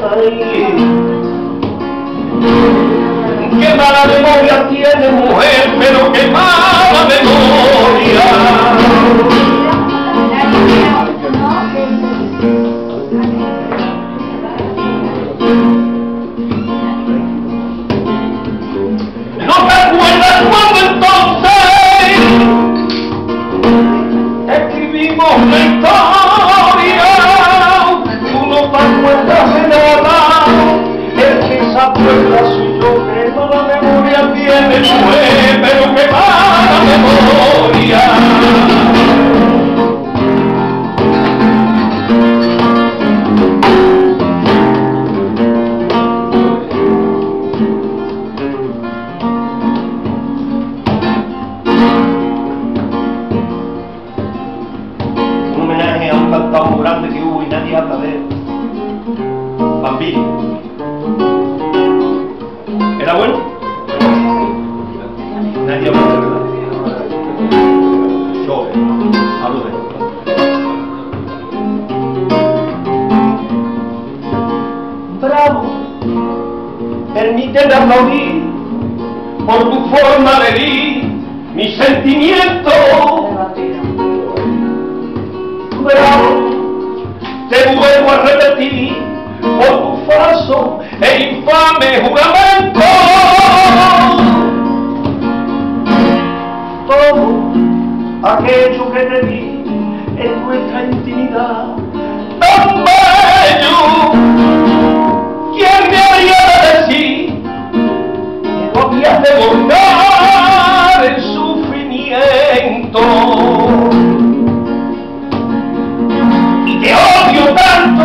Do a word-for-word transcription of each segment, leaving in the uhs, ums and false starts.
Qué mala memoria tiene mujer, pero qué mala memoria. ¿No te acuerdas cuando entonces escribimos la historia? Tú no te acuerdas de nada, el que se acuerda soy yo, que mala memoria tiene mujer, pero que mala memoria. Un homenaje a un cantador muy grande que hubo y nadie habla de él, Bambino. ¿Era bueno? Nadie habla de verdad. Yo hablo de él. Bravo, permíteme aplaudir por tu forma de herir mi sentimiento. Bravo, te vuelvo a repetir por tu falso e infame juramento. Todo aquello que te di en nuestra intimidad tan bello, ¿quién me haría decir que no habías de borrar el sufrimiento? Y te odio tanto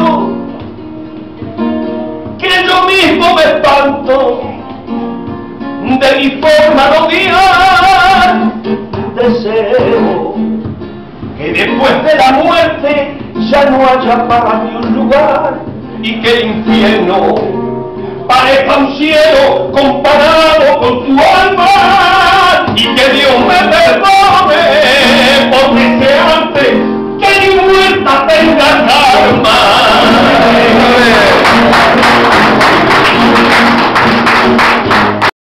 que yo mismo me espanto de mi forma de odiar. Deseo que después de la muerte ya no haya para mí un lugar y que el infierno parezca un cielo comparado con tu alma y que Dios me perdone por desear